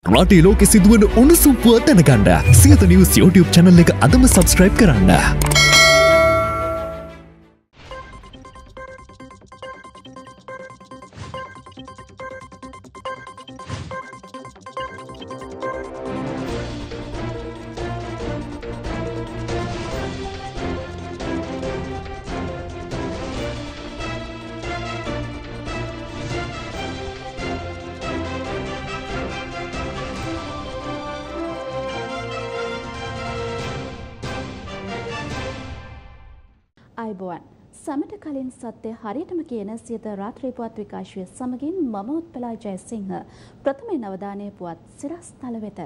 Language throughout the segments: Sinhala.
රටේ ලෝකෙ සිදුවන උණුසුම් පුවත් දැනගන්න සියත නිවුස් YouTube channel එක අදම subscribe කරන්න. අයිබෝවන් සමට කලින් සත්‍ය හරියටම කියන සියත රාත්‍රී පුවත් විකාශය සමගින් මම උත්පලා ජයසිංහ ප්‍රථම නවදානයේ පුවත් සිරස්තල වෙත.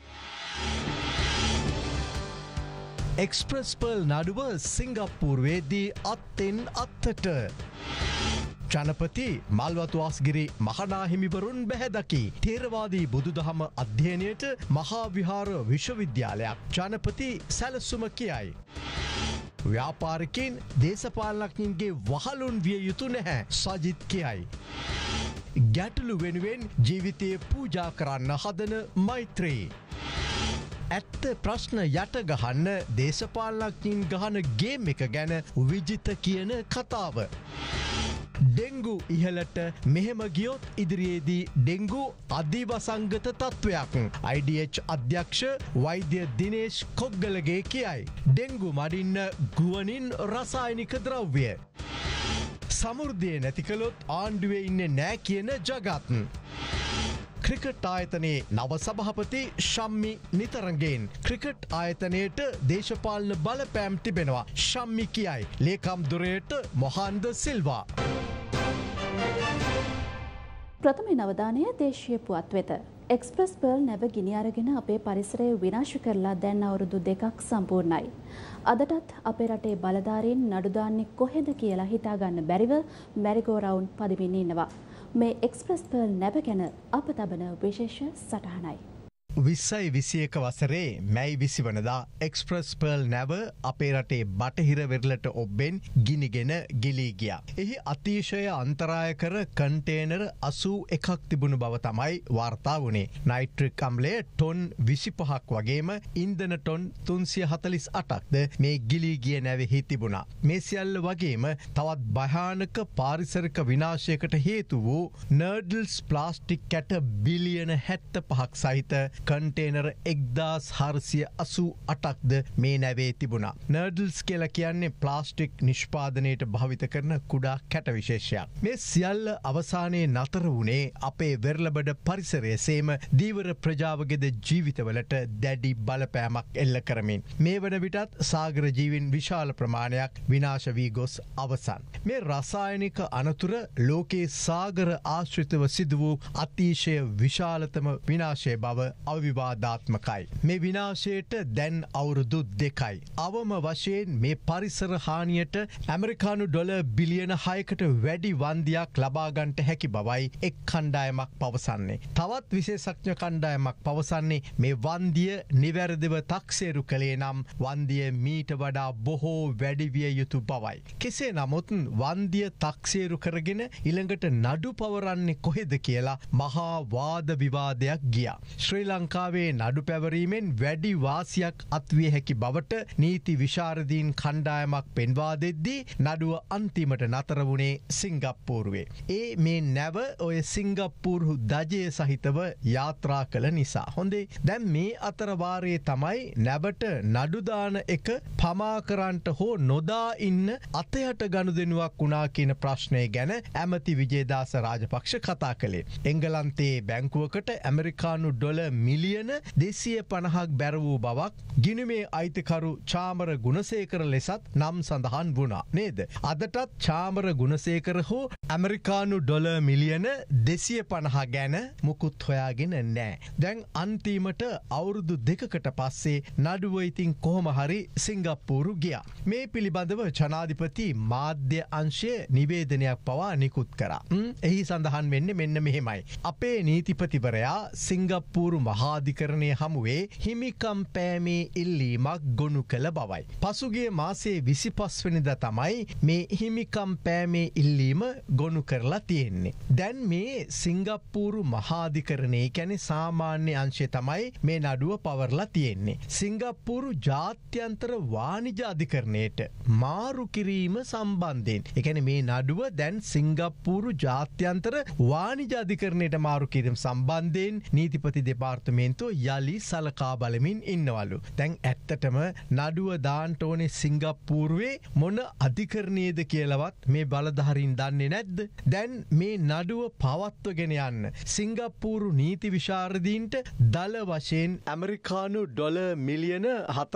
එක්ස්ප්‍රස් පර්ල් නඩුව සිංගප්පූරුවේදී අත්තෙන් අත්තට ජනපති මල්වතු අස්ගිරි මහනාහිමිවරුන් බැහැදකි. තේරවාදී බුදුදහම අධ්‍යයනයට මහා විහාර විශ්වවිද්‍යාලයක් ජනපති සැලසුම කියයි. ව්‍යාපාරිකින් දේශපාලනඥයින්ගේ වහලුන් විය යුතු නැහැ සජිත් කියයි. ගැටලු වෙනුවෙන් ජීවිතයේ පූජා කරන්න හදන මෛත්‍රී. ඇත්ත ප්‍රශ්න යට ගහන්න දේශපාලනඥයින් ගහන ගේම් එක ගැන විජිත කියන කතාව. ඩෙංගු ඉහලට මෙහෙම ගියොත් ඉදිරියේදී ඩෙංගු අධිවසංගත තත්ත්වයක්. IDH අධ්‍යක්ෂ වෛද්‍ය දිනේෂ් කොග්ගලගේ කියයි. ඩෙංගු මඩින්න ගුවනින් රසායනික ද්‍රව්‍ය. සමෘද්ධිය නැතිකලොත් ආණ්ඩුවේ ඉන්නේ නෑ කියන ජගත්. ක්‍රිකට් ආයතනයේ නව සභහපති ශම්මි නිතරගෙන් ක්‍රිකට් ආයතනයට දේශපාලන බලපෑම් තිබෙනවා ශම්මි කියයි. ලේකම් දුරයට මොහන්ද සිල්වා. ප්‍රථම නවදානය දේශීය පුවත් වෙත. එක්ස්ප්‍රස් පර්ල් නැව ගිනි අරගෙන අපේ පරිසරය විනාශ කරලා දැන් අවුරුදු 2ක් සම්පූර්ණයි. අදටත් අපේ රටේ බලධාරීන් නඩු දාන්නේ කොහෙද කියලා හිතා ගන්න බැරිව මැරිගෝ රවුන්ඩ් පදිමින් ඉන්නවා. මේ එක්ස්ප්‍රස් පර්ල් නැව ගැන අප තබන විශේෂ සටහනයි. 2021 වසරේ මැයි 20 වනදා එක්ස්ප්‍රස් පර්ල් නැව අපේ රටේ බටහිර වෙරළට ඔබ්බෙන් ගිනිගෙන ගිලී ගියා. එහි අතිශය අන්තරාය කර කන්ටේනර් 81ක් තිබුණු බව තමයි වාර්තා වුණේ. නයිට්‍රික් අම්ලය ටොන් 25ක් වගේම ඉන්ධන ටොන් 348ක්ද මේ ගිලී ගිය නැවෙහි තිබුණා. මේ සියල්ල වගේම තවත් භයානක පාරිසරික විනාශයකට හේතු වූ නර්ඩල්ස් ප්ලාස්ටික් කැට බිලියන 75ක් සහිත කන්ටේනර් 1488ක්ද මේ නැවේ තිබුණා. නර්ඩල්ස් කියලා කියන්නේ ප්ලාස්ටික් නිෂ්පාදනයට භාවිත කරන කුඩා කැට විශේෂයක්. මේ සියල්ල අවසානයේ නතර වුණේ අපේ වෙරළබඩ පරිසරය සේම දීවර ප්‍රජාවගේද ජීවිතවලට දැඩි බලපෑමක් එල්ල කරමින්. මේ වන විටත් සාගර ජීවින් විශාල ප්‍රමාණයක් විනාශ වී ගොස් අවසන්. මේ රසායනික අනතුර ලෝකයේ සාගර ආශ්‍රිතව සිදු වූ අතිශය විශාලතම විනාශය බව අවිවාදාත්මකයි. මේ විනාශයට දැන් අවුරුදු 2යි. අවම වශයෙන් මේ පරිසර හානියට ඇමරිකානු ඩොලර් බිලියන 6කට වැඩි වන්දියක් ලබාගන්ට හැකි බවයි එක් කණ්ඩායමක් පවසන්නේ. තවත් විශේෂඥ කණ්ඩායමක් පවසන්නේ මේ වන්දිය නිවැරදිව තක්සේරු කළේ නම් වන්දිය මීට වඩා බොහෝ වැඩිවිය යුතු බවයි. කෙසේ නමුත් වන්දිය තක්සේරු කරගෙන ඊළඟට නඩු පවරන්නේ කොහෙද කියලා මහා වාද විවාදයක් ගියා. ශ්‍රී ලංකාවේ නඩු පැවරීමෙන් වැඩි වාසියක් අත්විය හැකි බවට නීති විශාරදීන් කණ්ඩායමක් පෙන්වා දෙද්දී නඩුව අන්තිමට නතර වුණේ සිංගප්පූරුවේ. ඒ මේ නැව ඔය සිංගප්පූරු දජය සහිතව යාත්‍රා කළ නිසා. හොඳේ දැන් මේ අතර වාරයේ තමයි නැවට නඩුදාන එක පමා කරන්ට හෝ නොදා ඉන්න අතයට ගනුදෙනුවක් වුණා කියන ප්‍රශ්නය ගැන ඇමති විජේදාස රාජපක්ෂ කතා කළේ. එංගලන්තයේ බැංකුවකට ඇමරිකානු ඩොලර් මිලියන 250ක් බැර වූ බවක් ගිණුමේ අයිතිකරු චාමර ගුණසේකර ලෙසත් නම් සඳහන් වුණා නේද? අදටත් චාමර ගුණසේකර හෝ ඇමරිකානු ඩොලර් මිලියන 250 ගැන මුකුත් හොයාගෙන නෑ. දැන් අන්තිමට අවුරුදු 2කට පස්සේ නඩුව ඉතින් කොහොම හරි සිංගප්පූරු ගියා. මේ පිළිබඳව ජනාධිපති මාධ්‍ය අංශය නිවේදනයක් පවා නිකුත් කරා. එහි සඳහන් වෙන්නේ මෙන්න මෙහෙමයි. අපේ නීතිපතිවරයා සිංගප්පූරු මහාධිකරණය හමුවේ හිමිකම් පෑමේ ඉල්ලීමක් ගොනු කළ බවයි. පසුගිය මාසේ 25 වෙනිදා තමයි මේ හිමිකම් පෑමේ ඉල්ලීම ගොනු කරලා තියෙන්නේ. දැන් මේ සිංගප්පූරු මහාධිකරණයේ කියන්නේ සාමාන්‍ය අංශය තමයි මේ නඩුව පවර්ලා තියෙන්නේ. සිංගප්පූරු ජාත්‍යන්තර වාණිජ අධිකරණයට මාරු කිරීම සම්බන්ධයෙන්. ඒ කියන්නේ මේ නඩුව දැන් සිංගප්පූරු ජාත්‍යන්තර වාණිජ අධිකරණයට මාරු කිරීම සම්බන්ධයෙන් නීතිපති දෙපාර්තමේන්තුව යලි සලකා බලමින් ඉන්නවලු. දැන් ඇත්තටම නඩුව දාන්න ඕනේ සිංගප්පූරුවේ මොන අධිකරණයේද කියලාවත් මේ බලධාරීන් දන්නේ නැද්ද? දැන් මේ නඩුව පවත්වගෙන යන්න සිංගප්පූරු නීති විශාරදීන්ට දල වශයෙන් ඇමරිකානු ඩොලර් මිලියන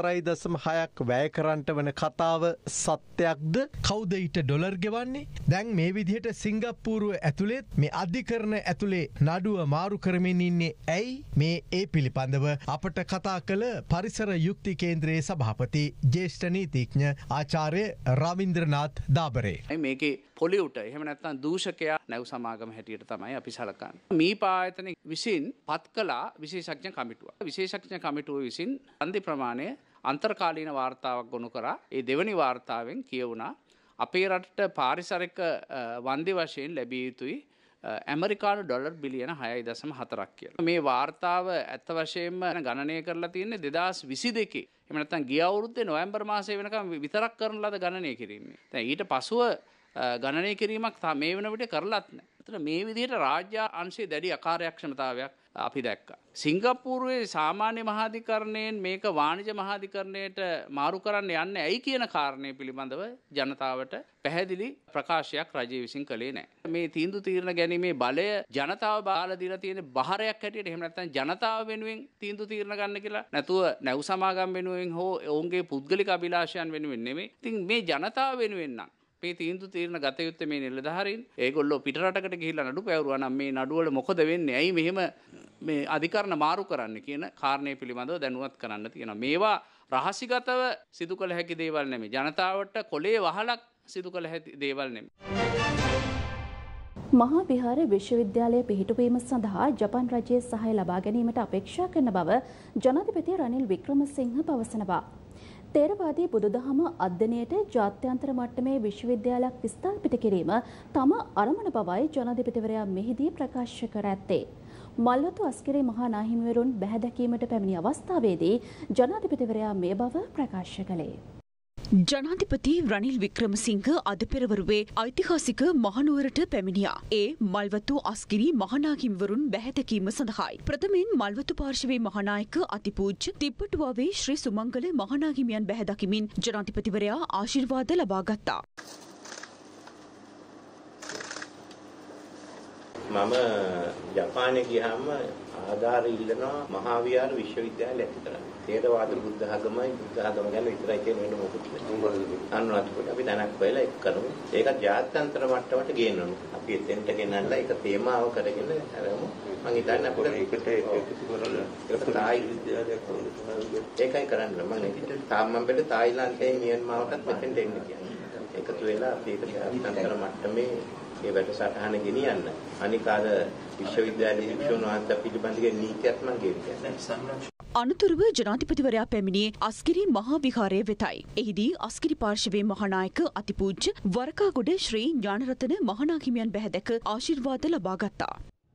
4.6ක් වැය කරන්නට වන කතාව සත්‍යයක්ද? කවුද ඊට ඩොලර් ගෙවන්නේ? දැන් මේ විදිහට සිංගප්පූරුව ඇතුළේ මේ අධිකරණ ඇතුළේ නඩුව මාරු කරමින් ඉන්නේ ඇයි? මේ ඒ පිළිබඳව අපට කතා කළ පරිසර යුක්ති කේන්ද්‍රයේ සභාපති ජ්‍යෙෂ්ඨ නීතිඥ ආචාර්ය රවින්ද්‍රනාත් දාබරේ. මේකේ පොලියුට එහෙම නැත්නම් දූෂකයා නැව් සමාගම හැටියට තමයි අපි සලකන්නේ. මීපා ආයතන විසින් පත් කළා විශේෂඥ කමිටුව. විශේෂඥ කමිටුව විසින් අන්ති ප්‍රමාණය අන්තර්කාලීන වාර්තාවක් ගොනු කරා. ඒ දෙවනි වාර්තාවෙන් කියවුණා අපේ රටට පාරිසරික වන්දි වශයෙන් ලැබිය යුතුයි ඇමරිකානු ඩොලර් බිලියන 6.4ක් කියලා. මේ වාර්තාව ඇත්ත වශයෙන්ම ගණනය කරලා තියෙන්නේ 2022. එහෙම නැත්නම් ගිය අවුරුද්දේ නොවැම්බර් මාසයේ වෙනකම් විතරක් කරන ලද ගණනය කිරීමේ. දැන් ඊට පසුව ගණනය කිරීමක් මේ වෙන විදිහට කරලත් නැහැ. ඒතර මේ විදිහට රාජ්‍ය අංශයේ දැඩි අකාර්යක්ෂමතාවයක් අපි දැක්කා. සිංගප්පූරුවේ සාමාන්‍ය මහාධිකරණයෙන් මේක වාණිජ මහාධිකරණයට මාරු කරන්න යන්නේ ඇයි කියන කාරණය පිළිබඳව ජනතාවට පැහැදිලි ප්‍රකාශයක් රජය විසින් කළේ නැහැ. මේ තීන්දුව తీරන ගැනීමේ බලය ජනතාව බාලා දීලා තියෙන බහරයක් හැටියට එහෙම නැත්නම් ජනතාව වෙනුවෙන් තීන්දුව తీරන ගන්න කියලා නැතුව නැව් සමාගම් වෙනුවෙන් හෝ ඔවුන්ගේ පුද්ගලික අභිලාෂයන් වෙනුවෙන් නෙමෙයි. ඉතින් මේ ජනතාව වෙනුවෙන් නම් මේ තීන්දුව తీරන ගත යුත්තේ මේ නිලධාරීන්. ඒගොල්ලෝ පිට රටකට ගිහිල්ලා නඩු පැවරුවා නම් මේ නඩුවල මොකද වෙන්නේ? ඇයි මෙහෙම මේ අධිකරණ මාරු කරන්න කියන කාරණේ පිළිබඳව දැනුවත් කරන්න තියෙනවා. මේවා රහසිගතව සිදු කළ හැකි දේවල් නෙමෙයි. ජනතාවට කොලේ වහලක් සිදු කළ හැකි දේවල් නෙමෙයි. මහා විහාර විශ්වවිද්‍යාලය පිහිටුවීම සඳහා ජපන් රජයේ සහාය ලබා ගැනීමට අපේක්ෂා කරන බව ජනාධිපති රනිල් වික්‍රමසිංහ පවසනවා. තේරවාදී බුදුදහම අධ්‍යයනයට ජාත්‍යන්තර මට්ටමේ විශ්වවිද්‍යාලයක් ස්ථාපිත කිරීම තම අරමුණ බවයි ජනාධිපතිවරයා මෙහිදී ප්‍රකාශ කර ඇත්තේ. මල්වතු අස්කිරි මහා නාහිමිවරුන් බැහැ දැකීමට පැමිණි අවස්ථාවේදී ජනාධිපතිවරයා මේ බව ප්‍රකාශ කළේ. ජනාධිපති රනිල් වික්‍රමසිංහ අද පෙරවරුවේ ඓතිහාසික මහනුවරට පැමිණියා. ඒ මල්වතු අස්ගිරි මහනාහිමිවරුන් බැහැදැකීම සඳහායි. ප්‍රථමයෙන් මල්වතු පාර්ශවයේ මහානායක අතිපූජ්‍ය තිප්පටුවාවේ ශ්‍රී සුමංගල මහනාහිමියන් බැහැදකිමින් ජනාධිපතිවරයා ආශිර්වාද ලබා ගත්තා. මම ජපානයේ ගියාම ආධාර ඉල්ලනවා මහා විහාර විශ්වවිද්‍යාලය ඇති කරන්න. තේරවාද බුද්ධ ආගමයි බුද්ධ ආගම ගැන විතරයි කියන වෙන මොකුත් නැහැ. අනුරාධපුරේ අපි දැනක් වෙලා එක් කරමු. ඒකත් ජාත්‍යන්තර මට්ටමට ගේන්න ඕනේ. අපි එතෙන්ට ගෙනල්ලා ඒක තේමාව කරගෙන අරමු. මම හිතන්නේ අපිට ඒකට තායි විද්‍යාලයක් ඒකයි කරන්න. මම තාම්මම්බෙට තායිලන්තයේ මියන්මාවටත් මෙතෙන්ට එන්න කියන්නේ. එකතු වෙලා අපි ඒක ජාත්‍යන්තර මට්ටමේ ඒ වැඩසටහන ගෙනියන්න. අනික අර විශ්වවිද්‍යාලයේ වික්ෂුන් වහන්සේ පිළිබඳව නීතියක් මම කියන්නේ. අනතුරුව ජනාධිපතිවරයා පැමිණියේ අස්ගිරි මහා විහාරය වෙතයි. එහිදී අස්ගිරි පාර්ශවයේ මහානායක අතිපූජ්‍ය වරකාගොඩ ශ්‍රී ඥානරතන මහනාහිමියන් බැහැදක ආශිර්වාද ලබා ගත්තා.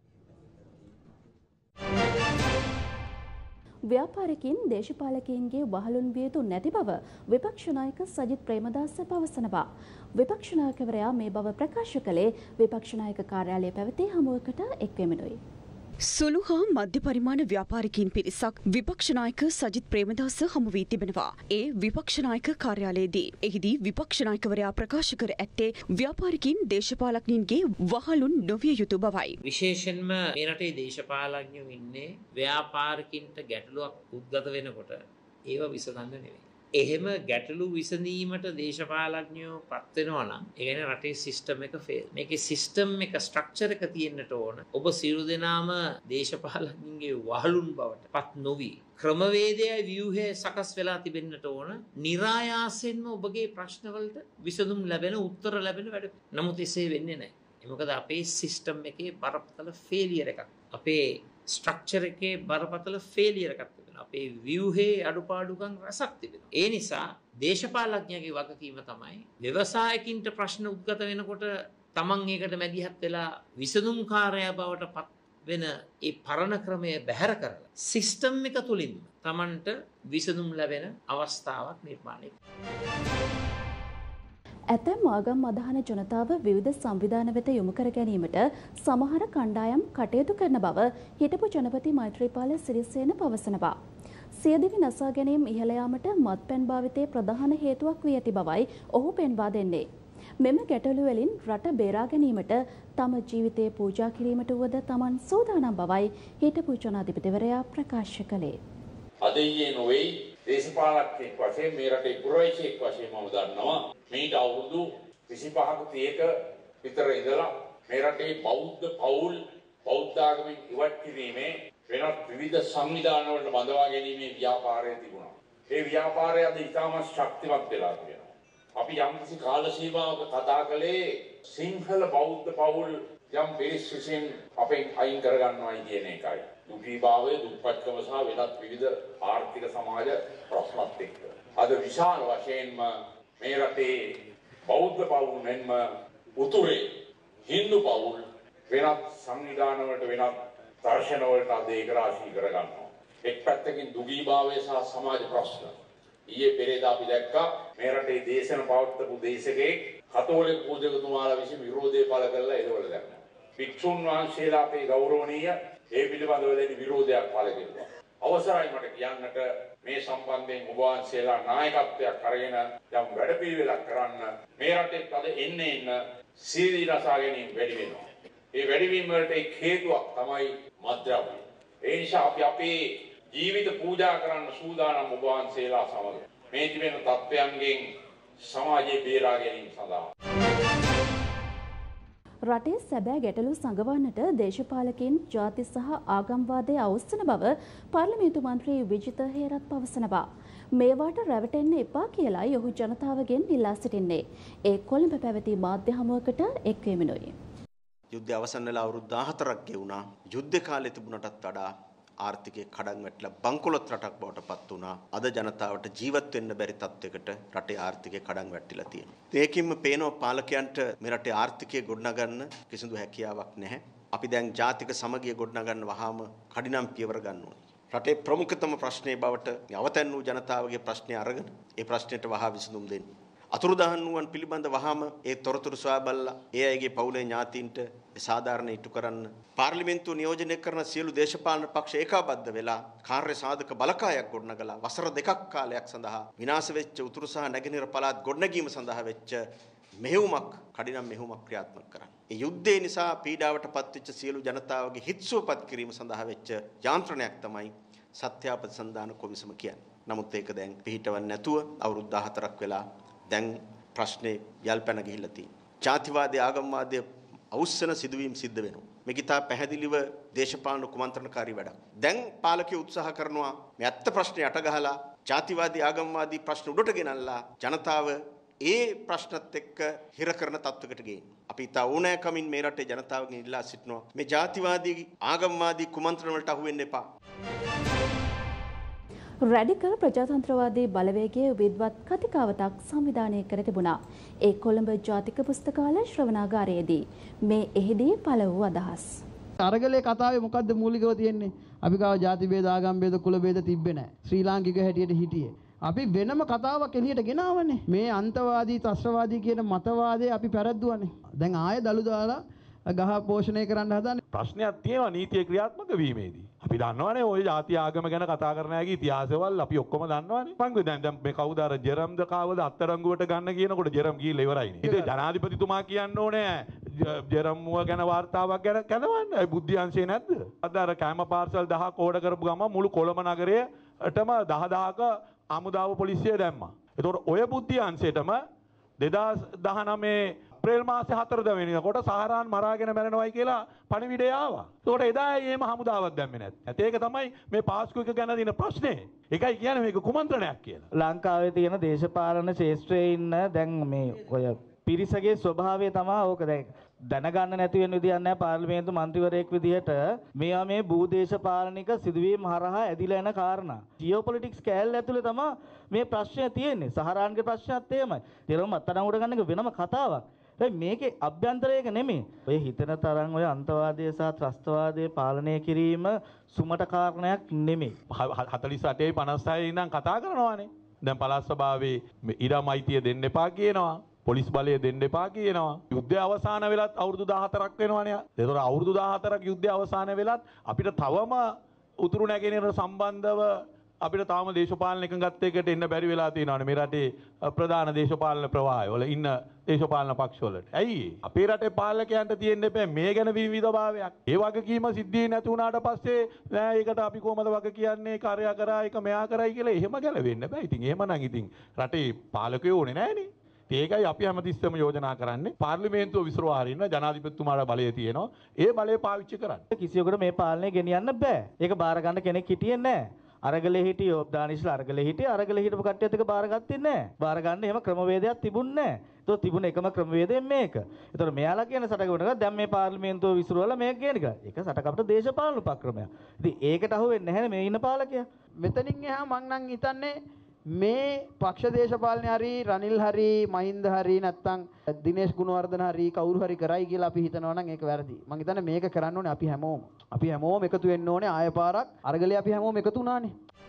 ව්‍යාපාරිකින් දේශපාලකයන්ගේ වහලුන් විය යුතු නැති බව විපක්ෂ නායක සජිත් ප්‍රේමදාස පවසනවා. විපක්ෂ නායකවරයා මේ බව ප්‍රකාශ කළේ විපක්ෂ නායක කාර්යාලයේ පැවති හමුවකට එක්වෙමිනුයි. සුළු හා මධ්‍ය පරිමාණ ව්‍යාපාරිකයින් පිරිසක් විපක්ෂ නායක සජිත් ප්‍රේමදාස හමු වී තිබෙනවා. ඒ විපක්ෂ නායක කාර්යාලයේදී. එහිදී විපක්ෂ නායකවරයා ප්‍රකාශ කර ඇත්තේ ව්‍යාපාරිකයින් දේශපාලකයින්ගේ වහලුන් නොවිය යුතු බවයි. විශේෂයෙන්ම මේ රටේ දේශපාලඥයෝ ඉන්නේ ව්‍යාපාරිකින්ට ගැටලුවක් උද්ගත වෙනකොට ඒව විසඳන්න නෙවෙයි. එහෙම ගැටලු විසඳීමට දේශපාලඥයෝ පත් වෙනවා නම් ඒ කියන්නේ රටේ සිස්ටම් එක ෆේල්. මේකේ සිස්ටම් එක ස්ට්‍රක්චර් එක තියෙන්නට ඕන. ඔබ සියලු දෙනාම දේශපාලඥයන්ගේ වහලුන් බවට පත් නොවි ක්‍රමවේදයයි ව්‍යුහය සකස් වෙලා තිබෙන්නට ඕන. નિરાයාසයෙන්ම ඔබගේ ප්‍රශ්න වලට විසඳුම් ලැබෙන උත්තර ලැබෙන වැඩ. නමුත් එසේ වෙන්නේ නැහැ. මොකද අපේ සිස්ටම් එකේ බරපතල ෆේලියර් එකක්. අපේ ස්ට්‍රක්චර් එකේ බරපතල ෆේලියර් එකක් තිබෙනවා. අපේ ව්‍යුහේ අඩුපාඩුකම් රසක් තිබෙනවා. ඒ නිසා දේශපාලඥයාගේ වගකීම තමයි ව්‍යවසායකින්ට ප්‍රශ්න උද්ගත වෙනකොට තමන් ඒකට මැදිහත් වෙලා විසඳුම්කාරයා බවට පත් වෙන ඒ පරණ ක්‍රමය බැහැර කරලා සිස්ටම් එක තුලින් තමන්ට විසඳුම් ලැබෙන අවස්ථාවක් නිර්මාණය කරනවා. ඇතැම් ආගම් අදහන ජනතාව විවිධ සංවිධාන වෙත යොමු කර ගැනීමට සමහර කණ්ඩායම් කටයුතු කරන බව හිටපු ජනපති මෛත්‍රීපාල සිරිසේන පවසනවා. සියදිවි නසා ගැනීම ඉහළ යාමට මත්පැන් භාවිතයේ ප්‍රධාන හේතුවක් වී ඇති බවයි ඔහු පෙන්වා දෙන්නේ. මෙම ගැටලු වලින් රට බේරා ගැනීමට තම ජීවිතය පූජා කිරීමට වුවද තමන් සූදානම් බවයි හිටපු ජනාධිපතිවරයා ප්‍රකාශ කළේ. අද ඊයේ නොවේ දේශපාලකෙක් වශයෙන් මේ රටේ පුරවැසියෙක් වශයෙන් මම දන්නවා මේට අවුරුදු 25ක 30ක විතර ඉඳලා මේ රටේ බෞද්ධ පවුල් බෞද්ධ ආගමෙන් ඉවත් කිරීමේ වෙනත් විවිධ සංවිධාන වලට බඳවා ගැනීමේ ව්‍යාපාරය තිබුණා. ඒ ව්‍යාපාරය අද ඉතාමත් ශක්තිමත් වෙලා තියෙනවා. අපි යම්කිසි කාල සීමාවක කතා කළේ සිංහල බෞද්ධ පවුල් යම් බේස් විසින් අපෙන් අයින් කරගන්නවායි කියන එකයි. දුකීභාවය, දුප්පත්කම සහ වෙනත් විවිධ ආර්ථික සමාජ ප්‍රශ්නත් එක්ක. අද විශාල වශයෙන්ම මේ රටේ බෞද්ධ පවුල් මෙන්ම උතුරේ හින්දු පවුල් වෙනත් සංවිධාන වලට වෙනත් දර්ශන වලට අද ඒක රාශී කරගන්නවා. එක් පැත්තකින් දුකීභාවය සහ සමාජ ප්‍රශ්න. ඊයේ පෙරේදා අපි දැක්කා මේ රටේ දේශන පවත්වපු දේශකෙක් කතෝලික පූජකතුමාලා විසින් විරෝධය පළ කරලා එළවල දැම්මා. භික්ෂුන් වහන්සේලා අපේ ගෞරවනීය ඒ පිළිබඳව දැඩි විරෝධයක් පළ කෙරුවා. අවසරයි මට කියන්නට මේ සම්බන්ධයෙන් ඔබ වහන්සේලා නායකත්වයක් අරගෙන යම් වැඩපිළිවෙලක් කරන්න. මේ රටේ අද එන්න සීදී රසා ගැනීම වැඩි වෙනවා. ඒ වැඩිවීම වලට එක් හේතුවක් තමයි මත්ද්‍රව්‍ය. ඒ නිසා අපි අපේ ජීවිත පූජා කරන්න සූදානම් ඔබ වහන්සේලා සමග මේ තිබෙන තත්ත්වයන්ගෙන් සමාජයේ බේරා ගැනීම සඳහා රටේ සැබෑ ගැටලු සංගවන්නට දේශපාලකයන් ජාති සහ ආගම්වාදය අවස්සන බව පාර්ලිමේන්තු මන්ත්‍රී විජිත හේරත් පවසනවා. මේවාට රැවටෙන්න එපා කියලායි ඔහු ජනතාවගෙන් ඉල්ලා සිටින්නේ. ඒ කොළඹ පැවති මාධ්‍ය හමුවකට එක්වීමනුයි. යුද්ධය අවසන් වෙලා අවුරුදු 14ක් ගෙවුණා. යුද්ධ කාලේ තිබුණටත් වඩා ආර්ථිකයේ කඩන් වැටලා බංකොලොත් රටක් බවට පත් වුණා. අද ජනතාවට ජීවත් වෙන්න බැරි තත්යකට රටේ ආර්ථිකය කඩන් වැටිලා තියෙනවා. ඒකින්ම පේනවා පාලකයන්ට මේ රටේ ආර්ථිකය ගොඩනගන්න කිසිදු හැකියාවක් නැහැ. අපි දැන් ජාතික සමගිය ගොඩනගන්න වහාම කඩිනම් පියවර ගන්න ඕනේ. රටේ ප්‍රමුඛතම ප්‍රශ්නේ බවට අවතැන් වූ ජනතාවගේ ප්‍රශ්නේ අරගෙන ඒ ප්‍රශ්නෙට වහා විසඳුම් දෙන්න. අතුරුදහන් වූවන් පිළිබඳ වහාම ඒ තොරතුරු සොයා බලලා ඒ අයගේ පවුලේ ඥාතීන්ට සාධාරණ ඉටු කරන්න. පාර්ලිමේන්තුව නියෝජනය කරන සියලු දේශපාලන පක්ෂ ඒකාබද්ධ වෙලා කාර්ය සාධක බලකායක් ගොඩනගලා වසර 2ක් කාලයක් සඳහා විනාශ වෙච්ච උතුරු සහ නැගෙනහිර පළාත් ගොඩනැගීම සඳහා වෙච්ච මෙහෙයුමක් කඩිනම් මෙහෙයුමක් ක්‍රියාත්මක කරන්න. ඒ යුද්ධය නිසා පීඩාවට පත්වෙච්ච සියලු ජනතාවගේ හිත් සුවපත් කිරීම සඳහා වෙච්ච යාන්ත්‍රණයක් තමයි සත්‍යාපසන්දාන කොමිසම කියන්නේ. නමුත් ඒක දැන් පිළිහිටවන්නේ නැතුව අවුරුදු 14ක් වෙලා දැන් ප්‍රශ්නේ යල්පැන ගිහිල්ලා තියෙනවා. ජාතිවාදී ආගම්වාදී අවුස්සන සිදුවීම් සිද්ධ වෙනවා. මේක ඉතා පැහැදිලිව දේශපාලන කුමන්ත්‍රණකාරී වැඩක්. දැන් පාලකයෝ උත්සාහ කරනවා මේ ඇත්ත ප්‍රශ්නේ යට ගහලා ජාතිවාදී ආගම්වාදී ප්‍රශ්න උඩට ගෙනල්ලා ජනතාව ඒ ප්‍රශ්නත් එක්ක හිර කරන තත්වයකට ගේන්න. අපි ඉතා ඕනෑකමින් මේ රටේ ජනතාවගෙන් ඉල්ලා සිටිනවා මේ ජාතිවාදී ආගම්වාදී කුමන්ත්‍රණ වලට අහු වෙන්න එපා. රැඩිකල් ප්‍රජාතන්ත්‍රවාදී බලවේගයේ විද්වත් කතිකාවතක් සංවිධානය කර තිබුණා. ඒ කොළඹ ජාතික පුස්තකාලය ශ්‍රවණාගාරයේදී මේ එහිදී පළ වූ අදහස්. අරගලේ කතාවේ මොකද්ද මූලිකව තියෙන්නේ? අපි කාව ජාති ભેද ආගම් ભેද කුල ભેද තිබ්බේ නැහැ. ශ්‍රී ලාංකික හැටියට හිටියේ. අපි වෙනම කතාවක් එළියට ගෙනාවනේ. මේ අන්තවාදී ත්‍රස්තවාදී කියන මතවාදය අපි පැරද්දුවානේ. දැන් ආයෙ දලු දාලා ගහ පෝෂණය කරන්න හදන්නේ. ප්‍රශ්නයක් තියෙනවා නීතිය ක්‍රියාත්මක වීමේදී. අපි දන්නවනේ ওই ಜಾති ආගම ගැන කතා කරන අයගේ ඉතිහාසවල අපි ඔක්කොම දන්නවනේ. මං දැන් මේ කවුද අර ජෙරම්ද කාවද අත්තරංගුවට ගන්න කියනකොට ජෙරම් ගිහිල්ලා ඉවරයිනේ. ඉතින් ජනාධිපතිතුමා කියන්න ඕනේ ජෙරම්ව ගැන වාර්තාවක් ගැන කනවන්න. ඒ බුද්ධි අංශේ නැද්ද? අද අර කැම පාර්සල් 1000ක් ඕඩර් කරපු ගම මුළු කොළඹ නගරයටම 10000ක අමුදාව පොලිසිය දැම්මා. ඒතකොට ඔය බුද්ධි අංශයටම 2019 අප්‍රේල් මාසේ 4 වෙනිදාකොට සහරාන් මරාගෙන මැරෙනවයි කියලා පණිවිඩය ආවා. ඒකට එදා එහෙම හමුදාවක් දැම්මේ නැත්නම්. ඒක තමයි මේ පාස්කු එක ගැන දින ප්‍රශ්නේ. ඒකයි කියන්නේ මේක කුමන්ත්‍රණයක් කියලා. ලංකාවේ තියෙන දේශපාලන ක්ෂේත්‍රයේ ඉන්න දැන් මේ ඔය පිරිසගේ ස්වභාවය තමයි ඕක. දැන් දැනගන්න නැති වෙන විදියක් නැහැ. පාර්ලිමේන්තු මන්ත්‍රීවරයෙක් විදිහට මේවා මේ භූදේශපාලනික සිදුවීම් හරහා ඇදිලා යන කාරණා. ජියෝපොලිටික්ස් කෑල්ල ඇතුලේ තමයි මේ ප්‍රශ්නය තියෙන්නේ. සහරාන්ගේ ප්‍රශ්නත් එහෙමයි. ඊළඟ අත්අඩංගුවට ගන්න එක වෙනම කතාවක්. මේකේ අභ්‍යන්තරයක නෙමෙයි. ඔය හිතන තරම් ඔය අන්තවාදය සහ ත්‍රස්තවාදය පාලනය කිරීම සුමට කාරණයක් නෙමෙයි. 48 56 ඉඳන් කතා කරනවානේ. දැන් පළාත් සභාවේ ඉරම් අයිතිය දෙන්න එපා කියනවා. පොලිස් බලය දෙන්න එපා කියනවා. යුද්ධය අවසන් වෙලත් අවුරුදු 14ක් වෙනවනේ. ඒතකොට අවුරුදු 14ක් යුද්ධය අවසන් වෙලත් අපිට තවම උතුරු නැගෙනහිර සම්බන්ධව අපිට තාම දේශපාලන එකඟත්වයකට එන්න බැරි වෙලා තියෙනවානේ මේ රටේ ප්‍රධාන දේශපාලන ප්‍රවාහය වල ඉන්න දේශපාලන පක්ෂ වලට. ඇයි අපේ රටේ පාලකයන්ට තියෙන්න එපා මේ ගැන විවිධභාවයක්. ඒ වගකීම සිද්ධියේ නැති වුණාට පස්සේ නෑ ඒකට අපි කොහමද වග කියන්නේ කාර්යය කරා එක මෙයා කරයි කියලා එහෙම ගැලවෙන්න බෑ. ඉතින් එහෙමනම් ඉතින් රටේ පාලකයෝ ඕනේ නෑනේ. ඒකයි අපි හැමතිස්සෙම යෝජනා කරන්නේ පාර්ලිමේන්තුව විසිරවා හරින්න ජනාධිපතිතුමාට බලය තියෙනවා. ඒ බලය පාවිච්චි කරන්න. කිසියෙකුට මේ පාලනය ගෙනියන්න බෑ. ඒක බාර ගන්න කෙනෙක් හිටියේ නෑ. අරගලේ හිටියෝ දානිශ්ලා අරගලේ හිටියේ අරගලේ හිටපු කට්ටියත් එක බාර ගත්තේ නැහැ. බාර ගන්න එහෙම ක්‍රමවේදයක් තිබුණේ නැහැ. ඒතකොට තිබුණ එකම ක්‍රමවේදය මේක. ඒතකොට මෙයාලා කියන සටගොඩක දැන් මේ පාර්ලිමේන්තුව විසිරවලා මේක කියන එක. ඒක සටකපට දේශපාලන උපක්‍රමයක්. ඉතින් ඒකට අහු වෙන්නේ නැහැ මේ ඉන්න පාලකයා. මෙතනින් එහා මං නම් හිතන්නේ මේ පක්ෂ දේශපාලනේ හරි රනිල් හරි මහින්ද හරි නැත්තම් දිනේෂ් ගුණවර්ධන හරි කවුරු හරි කරයි කියලා අපි හිතනවා නම් ඒක වැරදි. මං හිතන්නේ මේක කරන්න ඕනේ අපි හැමෝම. අපි හැමෝම එකතු වෙන්න ඕනේ ආය පාරක් අරගලේ අපි හැමෝම එකතු වුණානේ.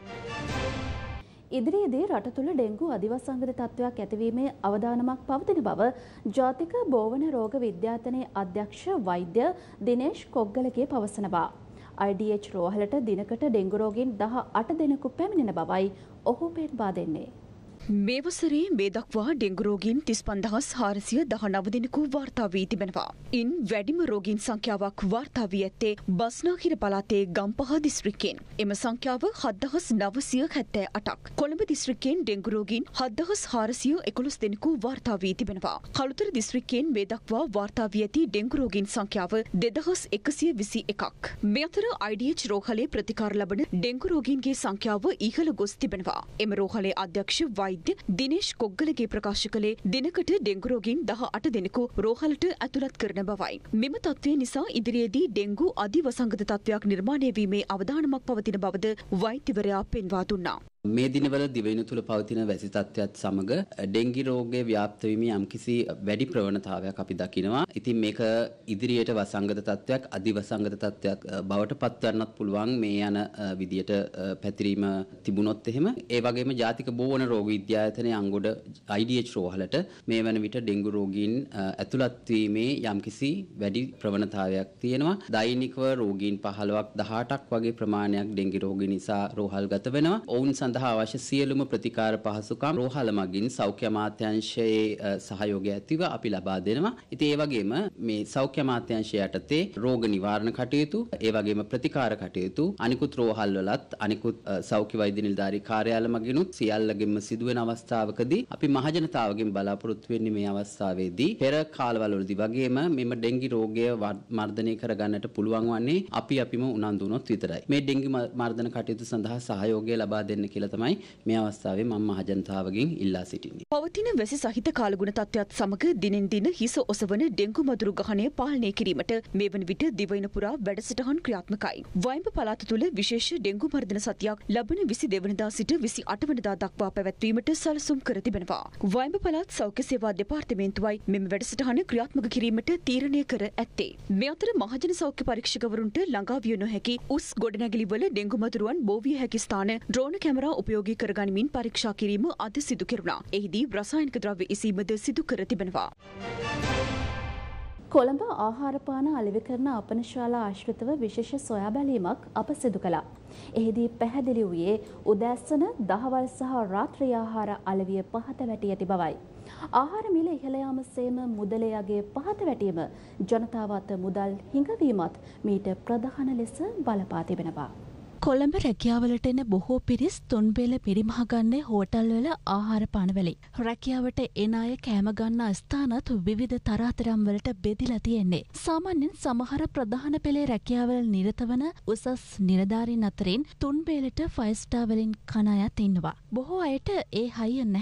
ඉදිරියේදී රට තුළ ඩෙංගු අදිවසංගත තත්ත්වයක් ඇතිවීමේ අවදානමක් පවතින බව ජාතික බෝවන රෝග විද්‍යායතනයේ අධ්‍යක්ෂ වෛද්‍ය දිනේෂ් කොග්ගලගේ පවසනවා. IDH රෝහලට දිනකට ඩෙංගු රෝගීන් 18 දෙනෙකු පැමිණෙන බවයි ඔහු පෙන්වා දෙන්නේ. මේ වසරේ මේ දක්වා ඩෙංගු රෝගීන් 35419 දෙනෙකු වාර්තා වී තිබෙනවා. ඉන් වැඩිම රෝගීන් සංඛ්‍යාවක් වාර්තා වී ඇත්තේ බස්නාහිර පළාතේ ගම්පහ දිස්ත්‍රික්කයෙන්. එම සංඛ්‍යාව 7978ක්. කොළඹ දිස්ත්‍රික්කයෙන් ඩෙංගු රෝගීන් 7411 දෙනෙකු වාර්තා වී තිබෙනවා. කළුතර දිස්ත්‍රික්කයෙන් මේ දක්වා වාර්තා වී ඇති ඩෙංගු රෝගීන් සංඛ්‍යාව 2121ක්. මේ අතර IDH රෝහලේ ප්‍රතිකාර ලබන ඩෙංගු රෝගීන්ගේ සංඛ්‍යාව ඉහළ ගොස් තිබෙනවා. එම රෝහලේ අධ්‍යක්ෂ දිනේෂ් කොග්ගලගේ ප්‍රකාශ කළේ දිනකට ඩෙංගු රෝගීන් 18 දෙනෙකු රෝහලට ඇතුළත් කරන බවයි. මෙම තත්ත්වය නිසා ඉදිරියේදී ඩෙංගු අදිවසංගත තත්ත්වයක් නිර්මාණය වීමේ අවදානමක් පවතින බවද වෛද්‍යවරයා පෙන්වා දුන්නා. මේ දිනවල දිවයින තුල පවතින වැසි තත්ත්වයත් සමග ඩෙංගි රෝගයේ ව්‍යාප්ත වීමේ යම්කිසි වැඩි ප්‍රවණතාවයක් අපි දකිනවා. ඉතින් මේක ඉදිරියට වසංගත තත්ත්වයක්, අදිවසංගත තත්ත්වයක් බවට පත්වන්නත් පුළුවන් මේ යන විදියට පැතිරීම තිබුණොත් එහෙම. ඒ වගේම ජාතික බෝවන රෝග විද්‍යායතනයේ අංගොඩ IDH රෝහලට මේ වන විට ඩෙංගු රෝගීන් ඇතුළත් වීමේ යම්කිසි වැඩි ප්‍රවණතාවයක් තියෙනවා. දෛනිකව රෝගීන් 15ක් 18ක් වගේ ප්‍රමාණයක් ඩෙංගි රෝගී නිසා රෝහල්ගත වෙනවා. ඔවුන් සඳහා අවශ්‍ය සියලුම ප්‍රතිකාර පහසුකම් රෝහල මගින් සෞඛ්‍ය අමාත්‍යාංශයේ සහයෝගය ඇතිව අපි ලබා දෙනවා. ඉතින් ඒ වගේම මේ සෞඛ්‍ය අමාත්‍යාංශය යටතේ රෝග නිවාරණ කටයුතු, ඒ වගේම ප්‍රතිකාර කටයුතු අනිකුත් රෝහල් වලත් අනිකුත් සෞඛ්‍ය වෛද්‍ය නිලධාරී කාර්යාල මගිනුත් සියල්ලගෙම සිදුවෙන අවස්ථාවකදී අපි මහජනතාවගෙන් බලාපොරොත්තු වෙන්නේ මේ අවස්ථාවේදී පෙර කාලවලදී වගේම මෙම ඩෙංගි රෝගය මර්ධනය කරගන්නට පුළුවන් වන්නේ අපිම උනන්දු වුණොත් විතරයි. මේ ඩෙංගි මර්ධන කටයුතු සඳහා සහයෝගය ලබා දෙන්න කියලා තමයි මේ අවස්ථාවේ මම මහජනතාවගෙන් ඉල්ලා සිටින්නේ. පවතින වැසි සහිත කාලගුණ තත්ත්වයත් සමග දිනෙන් දින හිස ඔසවන ඩෙංගු මදුරු ගහණය පාලනය කිරීමට මේ වන විට දිවයින පුරා වැඩසටහන් ක්‍රියාත්මකයි. වයඹ පළාත තුළ විශේෂ ඩෙංගු මර්ධන සතියක් ලබන 22 වෙනිදා සිට 28 වෙනිදා දක්වා පැවැත්වීමට සැලසුම් කර තිබෙනවා. වයඹ පළාත් සෞඛ්‍ය සේවා දෙපාර්තමේන්තුවයි මෙම වැඩසටහන ක්‍රියාත්මක කිරීමට තීරණය කර ඇත්තේ. මේ අතර මහජන සෞඛ්‍ය පරීක්ෂකවරුන්ට ළඟා විය නොහැකි උස් ගොඩනැගිලිවල ඩෙංගු මදුරුවන් බෝ විය හැකි ස්ථාන ඩ්‍රෝන කැමරා උපයෝගී කරගනිමින් පරීක්ෂා කිරීම අද සිදු කෙරුණා. එහිදී රසායනික ද්‍රව්‍ය ඉසීමද සිදු කර තිබෙනවා. කොළඹ ආහාරපාන අලෙවි කරන අපනශාලා ආශ්‍රිතව විශේෂ සොයා බැලීමක් අප සිදු කළා. එහිදී පැහැදිලි වූයේ උදෑසන දහවල් සහ රාත්‍රී ආහාර අලෙවිය පහත වැටි ඇති බවයි. ආහාර මිල ඉහළ යාම සේම මුදලේ අගය පහත වැටීම ජනතාව අත මුදල් හිඟවීමත් මීට ප්‍රධාන ලෙස බලපා තිබෙනවා. කොළඹ රැකියාවලට එන බොහෝ පිරිස් තුන්බෙල පිරිමහගන්නේ හෝටල්වල ආහාර පානවලින්. රැකියාවට එන අය කෑම ගන්නා ස්ථානත් විවිධ තරාතරම් වලට බෙදිලා තියෙන්නේ. සාමාන්‍යයෙන් සමහර ප්‍රධාන පෙළේ රැකියාවල නිරත වන උසස් නිලධාරීන් අතරින් තුන්බෙලට 5 ස්ටාර් වලින් කන අයත් ඉන්නවා. බොහෝ අයට ඒ හයිය නැහැ.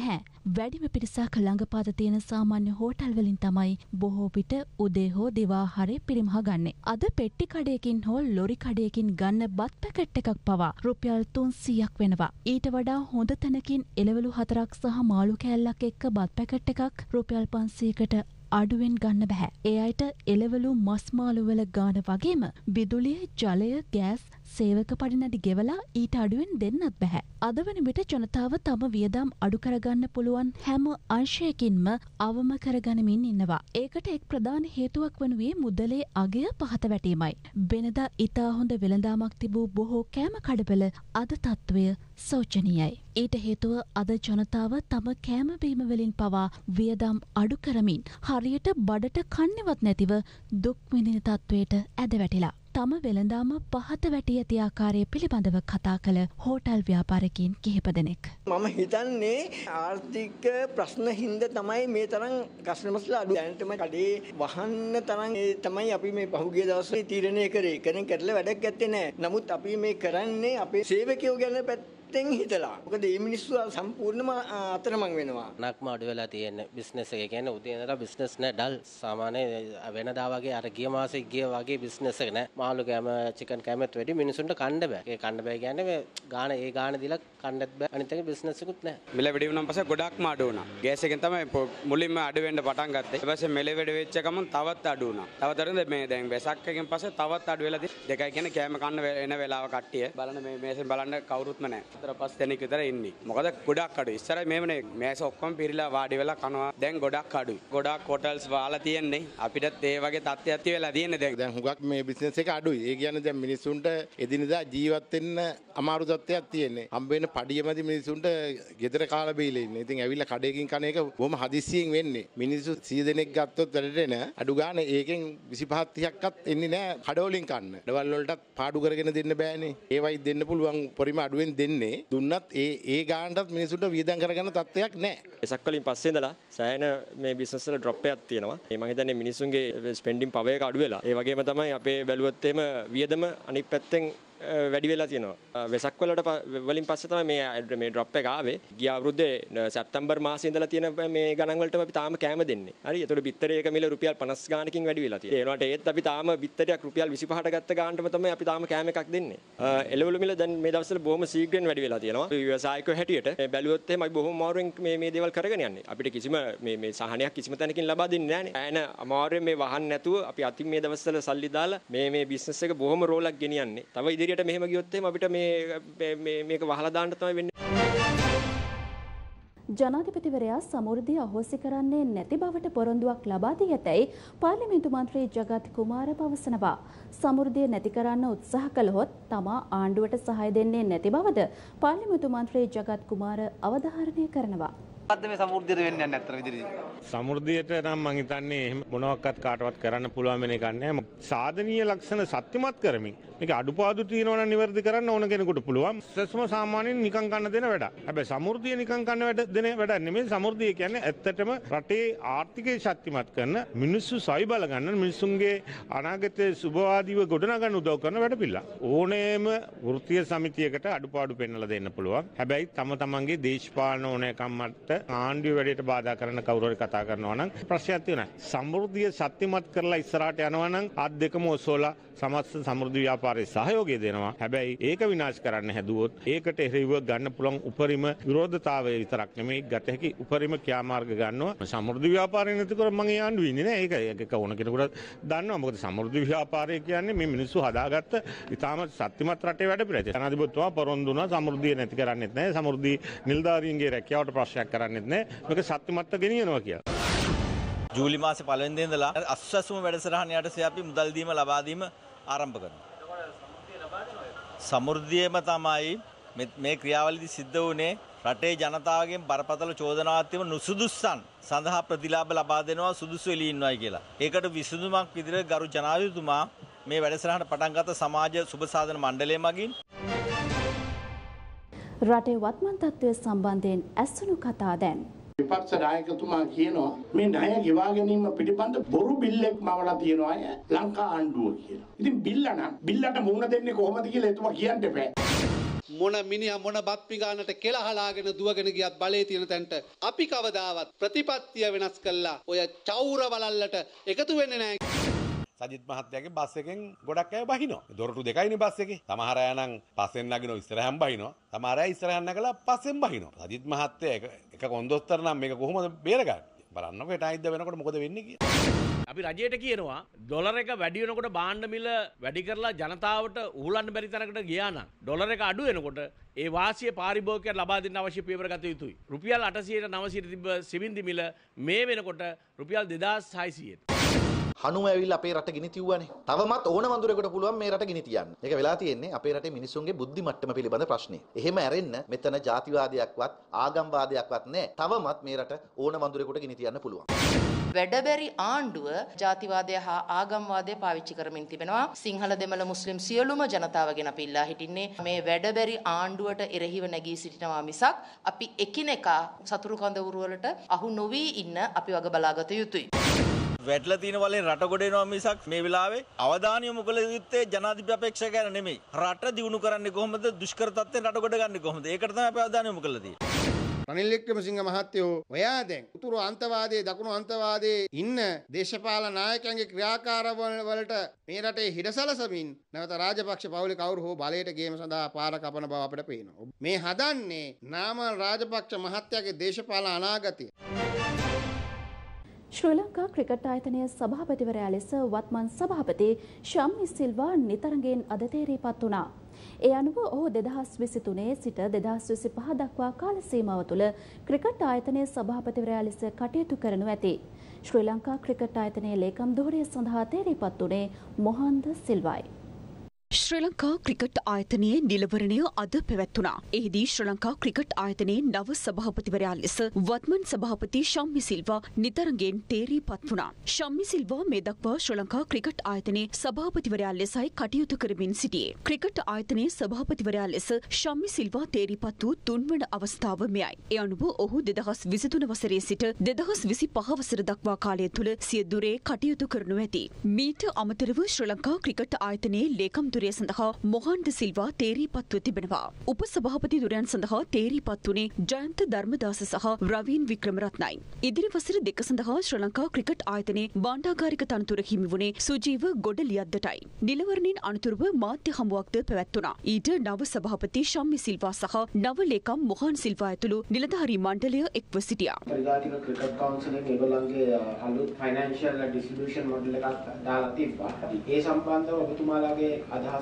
වැඩිම පිරිසක් ළඟපාත තියෙන සාමාන්‍ය හෝටල් වලින් තමයි බොහෝ විට උදේ හෝ දිවා හරි පිරිමහ ගන්නේ. අද පෙට්ටි කඩයකින් හෝ ලොරි කඩයකින් ගන්න බත් පැකට් එකක් පවා රුපියල් 300ක් වෙනවා. ඊට වඩා හොඳ තැනකින් එළවලු 4ක් සහ මාළු කෑල්ලක් එක්ක බත් පැකට් එකක් රුපියල් 500කට අඩුවෙන් ගන්න බැහැ. ඒ අයට එළවලු මස් මාළු වල ගාන වගේම විදුලිය, ජලය, ගෑස්, සේවක පඩිනඩි ගෙවලා ඊට අඩුවෙන් දෙන්නත් බැහැ. අද වන විට ජනතාව තම වියදම් අඩු කරගන්න පුළුවන් හැම අංශයකින්ම අවම කරගනිමින් ඉන්නවා. ඒකට එක් ප්‍රධාන හේතුවක් වනුයේ මුදලේ අගය පහත වැටීමයි. වෙනදා ඉතා හොඳ වෙළඳාමක් තිබූ බොහෝ කෑම කඩවල අද තත්ත්වය සෝචනීයයි. ඊට හේතුව අද ජනතාව තම කෑම බීම වලින් පවා වියදම් අඩු කරමින් හරියට බඩට කන්නේවත් නැතිව දුක් විඳින තත්වයට ඇද වැටිලා. තම වෙළඳාම පහත වැටි ඇති ආකාරය පිළිබඳව කතා කළ හෝටල් ව්‍යාපාරිකයින් කිහිප දෙනෙක්. මම හිතන්නේ ආර්ථික ප්‍රශ්න හින්දා තමයි මේ තරම් කස්ටමර්ස්ලා අඩු. දැනටම කඩේ වහන්න තරම් තමයි අපි මේ පහුගිය දවස්වල තීරණය කරේ. කරන් කරලා වැඩක් ඇත්තේ නැහැ. නමුත් අපි මේ කරන්නේ අපේ සේවකයෝ ගැන පැත්තෙන් හිතලා. මොකද මේ මිනිස්සු සම්පූර්ණයෙන්ම අතරමං වෙනවා. නක්ම අඩු වෙලා තියෙන බිස්නස් එක කියන්නේ උදේ ඉඳලා බිස්නස් නෑ ඩල්. සාමාන්‍ය වෙනදා වගේ අර ගිය මාසේ ගිය වගේ බිස්නස් එක නෑ. මාළු කෑම, චිකන් කෑමත් වැඩි මිනිසුන්ට කන්න බෑ. ඒ කන්න බෑ කියන්නේ මේ ගාන දීලා කන්නත් බෑ. අනිත් එක බිස්නස් එකකුත් නෑ. මිල වැඩි වුණාන් පස්සේ ගොඩක්ම අඩු වුණා. ගෑස් එකෙන් තමයි මුලින්ම අඩු වෙන්න පටන් ගත්තේ. ඊට පස්සේ මිල වැඩි වෙච්ච ගමන් තවත් අඩු වුණා. තවත් අඩු මේ දැන් වෙසක් එකෙන් පස්සේ තවත් අඩු වෙලා දෙකයි කියන්නේ කෑම කන්න එන වෙලාව කට්ටිය. බලන්න මේ මේසෙන් බලන්න කවුරුත්ම නෑ. 4-5 දෙනෙක් විතර ඉන්නේ. මොකද ගොඩක් අඩුයි. ඉස්සර මේවනේ මේස ඔක්කොම පිරීලා වාඩි වෙලා කනවා. දැන් ගොඩක් අඩුයි. ගොඩක් හොටල්ස් වාලා තියෙන්නේ. අපිටත් ඒ වගේ තත්ත්වයක් වෙලා තියෙන්නේ දැන්. දැන් හුඟක් මේ බිස්නස් එක අඩුයි. ඒ කියන්නේ දැන් මිනිස්සුන්ට එදිනෙදා ජීවත් වෙන්න අමාරු තත්ත්වයක් තියෙන්නේ. හම්බ වෙන පඩියමදි මිනිස්සුන්ට ගෙදර කාලා බීලා ඉන්නේ. ඉතින් ඇවිල්ලා කඩේකින් කන එක බොහොම හදිස්සියෙන් වෙන්නේ. මිනිස්සු 100 දෙනෙක් ගත්තොත් වැඩට එන අඩු ගානේ ඒකෙන් 25 30ක්වත් එන්නේ නැහැ කඩවලින් කන්න. ඩවල් වලටත් පාඩු කරගෙන දෙන්න බෑනේ. ඒවයි දෙන්න පුළුවන් පරිම අඩුවෙන් දෙන්නේ. දුන්නත් ඒ ගානටත් මිනිස්සුන්ට වියදම් කරගන්න තත්ත්වයක් නැහැ. එසක් වලින් පස්සේ ඉඳලා සෑහෙන මේ බිස්නස් වල ඩ්‍රොප් එකක් තියෙනවා. මම හිතන්නේ මිනිස්සුන්ගේ ස්පෙන්ඩින් පවර් එක අඩු වෙලා. ඒ වගේම තමයි අපේ බැලුවොත් එහෙම වියදම අනිත් පැත්තෙන් වැඩි වෙලා තියෙනවා. වෙසක් වලට වලින් පස්සේ තමයි මේ ඩ්‍රොප් එක ආවේ. ගිය අවුරුද්දේ සැප්තැම්බර් මාසයේ ඉඳලා තියෙන මේ ගණන් වලටම අපි තාම කෑම දෙන්නේ. හරි. ඒතකොට බිත්තරයක මිල රුපියල් 50 ගානකින් වැඩි වෙලා තියෙනවා. ඒ වුණාට ඒත් අපි තාම බිත්තරයක් රුපියල් 25ට ගත්ත ගානටම තමයි අපි තාම කෑම එකක් දෙන්නේ. එළවලු මිල දැන් මේ දවස්වල බොහොම ශීඝ්‍රයෙන් වැඩි වෙලා තියෙනවා. ව්‍යවසායිකයෝ හැටියට බැලුවොත් එහෙම අපි බොහොම අමාරුවෙන් මේ දේවල් කරගෙන යන්නේ. අපිට කිසිම මේ සහනයක් කිසිම තැනකින් ලබා දෙන්නේ නැහැ නේ. අමාරුවෙන් මේ වහන්න නැතුව අපි අතින් මේ දවස්වල සල්ලි දාලා මේ බිස්නස් එක බොහොම රෝලක් ගෙනියන්නේ. තව ඉදිරියට මෙහෙම ගියොත් එහෙම අපිට මේක වහලා දාන්න තමයි වෙන්නේ. ජනාධිපතිවරයා සමෘද්ධිය අහෝසි කරන්නේ නැති බවට පොරොන්දුවක් ලබා දී ඇතැයි පාර්ලිමේන්තු මන්ත්‍රී ජගත් කුමාර පවසනවා. සමෘද්ධිය නැති කරන්න උත්සාහ කළහොත් තමා ආණ්ඩුවට සහාය දෙන්නේ නැති බවද පාර්ලිමේන්තු මන්ත්‍රී ජගත් කුමාර අවධාරණය කරනවා. මොකද්ද මේ සමෘද්ධියට වෙන්නේ නැත්තර විදිහට? සමෘද්ධියට නම් මං හිතන්නේ එහෙම මොනවාක්වත් කාටවත් කරන්න පුළුවන් වෙන එකක් නැහැ. සාධනීය ලක්ෂණ සත්‍යමත් කරමින් මේක අඩුපාඩු තියෙනවා නම් නිවැරදි කරන්න ඕන කෙනෙකුට පුළුවන්. සස්ම සාමාන්‍යයෙන් නිකන් කන්න දෙන වැඩක්. හැබැයි සමෘද්ධිය නිකන් කන්න දෙන වැඩක් නෙමෙයි. සමෘද්ධිය කියන්නේ ඇත්තටම රටේ ආර්ථිකය ශක්තිමත් කරන, මිනිස්සු සවි බල ගන්න, මිනිසුන්ගේ අනාගතයේ සුබවාදීව ගොඩනගන්න උදව් කරන වැඩ පිළිලා. ඕනෑම වෘත්තීය සමිතියකට අඩුපාඩු පෙන්වලා දෙන්න පුළුවන්. හැබැයි තම තමන්ගේ දේශපාලන ඕනෑකම් මත ආණ්ඩුව වැඩේට බාධා කරන කවුරු හරි කතා කරනවා නම් ප්‍රශ්නයක් තියෙනවා. සමෘද්ධිය ශක්තිමත් කරලා ඉස්සරහට යනවා නම් අත් දෙකම ඔසවලා සමස්ත සමෘද්ධි ව්‍යාපාරයේ සහයෝගය දෙනවා. හැබැයි ඒක විනාශ කරන්න හැදුවොත් ඒකට එරෙහිව ගන්න පුළුවන් උපරිම විරෝධතාවය විතරක් නෙමෙයි ගත හැකි උපරිම ක්‍රියාමාර්ග ගන්නවා. සමෘද්ධි ව්‍යාපාරය නැති කර මගේ ආණ්ඩුව ඉන්නේ නැහැ. ඒක ඕන කෙනෙකුට දන්නවා. මොකද සමෘද්ධි ව්‍යාපාරය කියන්නේ මේ මිනිස්සු හදාගත්ත ඉතාමත් ශක්තිමත් රටේ වැඩ පිළිවෙල. ජනාධිපතිතුමා පොරොන්දු වුණා සමෘද්ධිය නැති කරන්නෙත් නැහැ. සමෘද්ධි නිලධාරීන්ගේ රැකියාවට ප්‍රශ්නයක් කරන්නෙත් නැහැ. මේක ශක්තිමත්ව ගෙනියනවා කියලා. ජූලි මාසේ පළවෙනි දින ඉඳලා අස්වැසුම වැඩසටහන යටතේ අපි මුදල් දීම ලබා දීම ආරම්භ කරනවා. සමෘද්ධියම තමයි මේ ක්‍රියාවලියදී සිද්ධ වුණේ. රටේ ජනතාවගෙන් බරපතල චෝදනාවක් තිබුණ නුසුදුස්සන් සඳහා ප්‍රතිලාභ ලබා දෙනවා සුදුසු එළි ඉන්නවයි කියලා. ඒකට විසඳුමක් විදිහට ගරු ජනාධිපතිතුමා මේ වැඩසටහන පටන් ගත්ත සමාජ සුබ සාධන මණ්ඩලය මගින් රටේ වත්මන් තත්ත්වය සම්බන්ධයෙන් ඇසුණු කතා දැන්. විපක්ෂ නායකතුමා කියනවා මේ ණය ගෙවා ගැනීම පිළිබඳ බොරු බිල්ලෙක් මවලා තියෙනවා ලංකා ආණ්ඩුව කියලා. ඉතින් බිල්ලට මුහුණ දෙන්නේ කොහොමද කියලා එතුමා කියන්න බෑ. මොන මිනිහා මොන බත් පිඟානට කෙලහලාගෙන දුවගෙන ගියත් බලේ තියෙන තැනට අපි කවදාවත් ප්‍රතිපත්තිය වෙනස් කළා ඔය චෞර වලල්ලට එකතු වෙන්නේ නැහැ. සජිත් මහත්තයාගේ බස් එකෙන් ගොඩක් අය බහිනවා. දොරටු දෙකයිනේ බස් එකේ. සමහර අය නම් පස්සෙන් නගිනවා ඉස්සරහන් බහිනවා. සමහර අය ඉස්සරහන් නගලා පස්සෙන් බහිනවා. සජිත් මහත්තයා එක කොන්දොස්තර නම් මේක කොහොමද බේරගන්නේ? බලන්නකෝ ටයිද්ද වෙනකොට මොකද වෙන්නේ කියලා. අපි රජයට කියනවා ඩොලර් එක වැඩි වෙනකොට භාණ්ඩ මිල වැඩි කරලා ජනතාවට උහුලන්න බැරි තරකට ගියා නම් ඩොලර් එක අඩු වෙනකොට ඒ වාසිය පාරිභෝගිකයන්ට ලබා දෙන්න අවශ්‍ය පියවර ගත යුතුයි. රුපියල් 800ට 900ට තිබ්බ සිවින්දි මිල මේ වෙනකොට රුපියල් 2600ට. හනුම ඇවිල්ලා අපේ රට ගිනි තියුවානේ. තවමත් ඕන වඳුරෙකුට පුළුවන් මේ රට ගිනි තියන්න. ඒක වෙලා තියෙන්නේ අපේ රටේ මිනිස්සුන්ගේ බුද්ධි මට්ටම පිළිබඳ ප්‍රශ්නේ. එහෙම ඇරෙන්න මෙතන ජාතිවාදයක්වත් ආගම්වාදයක්වත් නැහැ. තවමත් මේ රට ඕන වඳුරෙකුට ගිනි තියන්න පුළුවන්. වැඩබැරි ආණ්ඩුව ජාතිවාදය හා ආගම්වාදය පාවිච්චි කරමින් තිබෙනවා. සිංහල දෙමළ මුස්ලිම් සියලුම ජනතාව ගැන අපි ඉල්ලා හිටින්නේ මේ වැඩබැරි ආණ්ඩුවට එරෙහිව නැගී සිටිනවා මිසක් අපි එකිනෙකා සතුරු කඳවුරු වලට අහු නොවි ඉන්න අපි වග බලාගත යුතුයි. වැටලා තියෙන වලින් රට ගොඩ එනවා මිසක් මේ වෙලාවේ අවධානය යොමු කළ යුත්තේ ජනාධිපති අපේක්ෂකයන් නෙමෙයි. රට දියුණු කරන්නේ කොහොමද? දුෂ්කර තත්ත්වෙන් රට ගොඩ ගන්නේ කොහොමද? ඒකට තමයි අපි අවධානය යොමු කළා තියෙන්නේ. රනිල් වික්‍රමසිංහ මහත්තයෝ ඔයා දැන් උතුරු අන්තවාදයේ දකුණු අන්තවාදයේ ඉන්න දේශපාලන නායකයන්ගේ ක්‍රියාකාරවලට මේ රටේ හිඩසලසමින් නැවත රාජපක්ෂ පවුලේ කවුරු හෝ බලයට ගේම සඳහා පාර කපන බව අපිට පේනවා. මේ හදන්නේ නාමල් රාජපක්ෂ මහත්තයාගේ දේශපාලන අනාගතය. ශ්‍රී ලංකා ක්‍රිකට් ආයතනයේ සභාපතිවරයා ලෙස වත්මන් සභාපති ශම්මි සිල්වා නිතරගෙන් අද තේරීපත් වුණා. ඒ අනුව ඔහු 2023 සිට 2025 දක්වා කාල සීමාව තුළ ක්‍රිකට් ආයතනයේ සභාපතිවරයා ලෙස කටයුතු කරනු ඇති. ශ්‍රී ලංකා ක්‍රිකට් ආයතනයේ ලේකම් ධුරය සඳහා තේරීපත් වුණේ මොහන්ද සිල්වායි. ශ්‍රී ලංකා ක්‍රිකට් ආයතනයේ නිලවරණය අද පැවැත්වුණා. එහිදී ශ්‍රී ලංකා ක්‍රිකට් ආයතනයේ නව සභාපතිවරයා ලෙස වත්මන් සභාපති ශම්මි සිල්වා නිතරගෙන් තේරීපත් වුණා. ශම්මි සිල්වා මේ දක්වා ශ්‍රී ලංකා ක්‍රිකට් ආයතනයේ සභාපතිවරයා ලෙසයි කටයුතු කරමින් සිටියේ. ක්‍රිකට් ආයතනයේ සභාපතිවරයා ලෙස ශම්මි සිල්වා තේරීපත් වූ තුන්වන අවස්ථාව මෙයයි. ඒ අනුව ඔහු 2023 වසරේ සිට 2025 වසර දක්වා කාලය තුළ සිය දුරේ කටයුතු කරනු ඇති. මීට අමතරව ශ්‍රී ලංකා ක්‍රිකට් ආයතනයේ ලේකම් සඳහා මොහන්ඩ සිල්වා තේරීපත්ව තිබෙනවා. උපසභාපති දුරයන් සඳහා තේරීපත් වුණේ ජයන්ත ධර්මදාස සහ රවීන් වික්‍රමරත්නයි. ඉදිරි වසර දෙක සඳහා ශ්‍රී ලංකා ක්‍රිකට් ආයතනයේ බණ්ඩාගාරික තනතුර හිමි වුණේ සුජීව ගොඩලියද්දටයි. නිලවරණින් අනතුරුව මාධ්‍ය හමුවක්ද පැවැත්වුණා. ඊට නව සභාපති ශම්මි සිල්වා සහ නව ලේකම් මොහන් සිල්වා ඇතුළු නිලධාරී මණ්ඩලය එක්ව සිටියා. පරිගාතික ක්‍රිකට් කවුන්සිලෙන් ඒගොල්ලන්ගේ අලුත් ෆයිනෑන්ෂියල් ඩිස්ට්‍රිබියුෂන් මොඩල් එකක් දාලා තිබ්බා. ඒ සම්බන්ධව ඔබතුමාලාගේ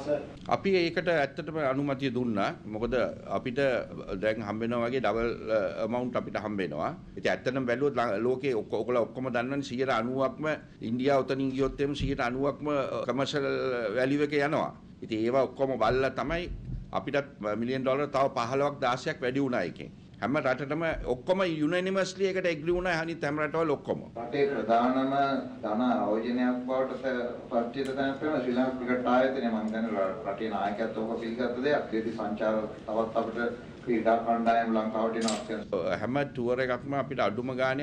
අපි ඒකට ඇත්තටම අනුමැතිය දුන්නා. මොකද අපිට දැන් හම්බ වෙනවා වගේ ඩබල් amount අපිට හම්බ වෙනවා. ඉතින් ඇත්තටම බැලුවොත් ලෝකේ ඔයගොල්ලෝ ඔක්කොම දන්නවනේ 90%ක්ම ඉන්දියාව උතනින් ගියොත් එම් 90%ක්ම කමර්ෂල් වැලියු එක යනවා. ඉතින් ඒවා ඔක්කොම බලලා තමයි අපිට මිලියන් ඩොලර් තව 15ක් 16ක් වැඩි වුණා එකෙන්. හැම රටටම ඔක්කොම යුනැනිමස්ලි එකට එග්‍රී වුණා. අනිත් හැම රටවල ඔක්කොම. රටේ ප්‍රධානම ධන ආයෝජනයක් බවට පත්විත තැනක් තමයි ශ්‍රී ලංකා ක්‍රිකට් ආයතනය. මම හිතන්නේ රටේ නායකත්වය ඔක පිළිගත්ත දෙයක්. ඒදී සංචාර තවත් අපිට ක්‍රීඩා කණ්ඩායම් ලංකාවට එනවා. හැම ටුවර් එකක්ම අපිට අඩුම ගානේ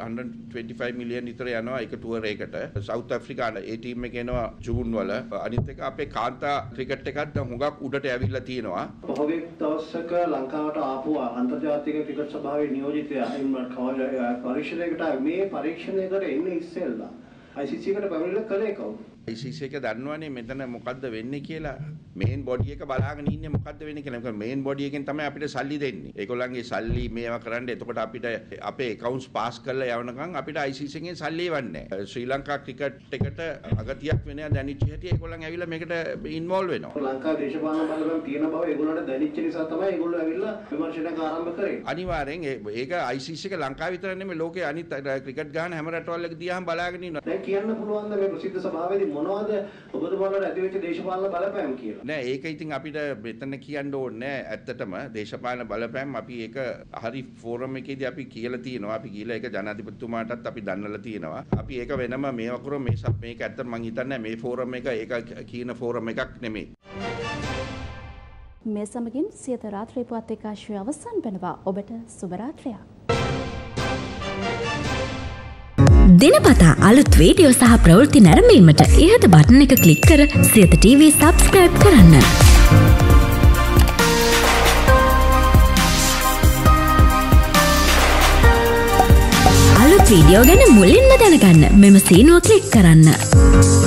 125 මිලියන් විතර යනවා එක ටුවර් එකට. සවුත් ඇෆ්‍රිකාට ඒ ටීම් එක එනවා ජූන් වල. අනිත් එක අපේ කාන්තා ක්‍රිකට් එකත් දැන් හුඟක් උඩට ඇවිල්ලා තියෙනවා. පහුගිය දවසක ලංකාවට ආපු අන්තර්ජාතික ක්‍රිකට් සභාවේ නියෝජිතයා ඉම්රාන් කවල් පරීක්ෂණයකට මේ පරීක්ෂණයකට එන්නේ ඉස්සෙල්ලා ICC එකට පැමිණිලා කළේ කවුද? ICC එක දන්නවනේ මෙතන මොකද්ද වෙන්නේ කියලා. මේන් බොඩි එක බලාගෙන ඉන්නේ මොකද්ද වෙන්නේ කියලා. මොකද මේන් බොඩි එකෙන් තමයි අපිට සල්ලි දෙන්නේ. ඒගොල්ලන්ගේ සල්ලි මේවා කරන්න. එතකොට අපිට අපේ accounts pass කරලා යවනකම් අපිට ICC එකෙන් සල්ලි එවන්නේ නැහැ. ශ්‍රී ලංකා ක්‍රිකට් එකට අගතියක් වෙනවා දැනිච්ච හැටි ඒගොල්ලන් ඇවිල්ලා මේකට ඉන්වෝල්ව් වෙනවා. ලංකාවේ දේශපාලන බලපෑම් තියෙන බව ඒගොල්ලන්ට දැනිච්ච නිසා තමයි ඒගොල්ලෝ ඇවිල්ලා විමර්ශනයක් ආරම්භ කරේ. අනිවාර්යෙන් ඒක ICC එක ලංකාව විතර නෙමෙයි ලෝකේ අනිත් ක්‍රිකට් ගහන හැම රටවල් එක දිහාම බලාගෙන ඉන්නවා. දැන් කියන්න පුළුවන් මේ ප්‍රසිද්ධ සභාවේදී මොනවද ඔබතුමාලට ඇතිවෙච්ච දේශපාලන බලපෑම් කියලා? නෑ ඒක ඉතින් අපිට මෙතන කියන්න ඕනේ නෑ. ඇත්තටම දේශපාලන බලපෑම් අපි ඒක හරි ෆෝරම් එකේදී අපි කියලා තියෙනවා. අපි කියලා ඒක ජනාධිපතිතුමාටත් අපි දන්නලා තියෙනවා. අපි ඒක වෙනම මේවා කරොත් මේක ඇත්තට මං හිතන්නේ මේ ෆෝරම් එක ඒක කියන ෆෝරම් එකක් නෙමෙයි. මේ සමගින් සියත රාත්‍රී පුවත් එකාශය අවසන් වෙනවා. ඔබට සුබ රාත්‍රියක්. දිනපතා අලුත් වීඩියෝ සහ ප්‍රවෘත්ති නැරඹීමට ඉහත බටන් එක ක්ලික් කර සියත TV සබ්ස්ක්‍රයිබ් කරන්න. වීඩියෝ ගැන මුලින්ම දැනගන්න මෙම සීනුව ක්ලික් කරන්න.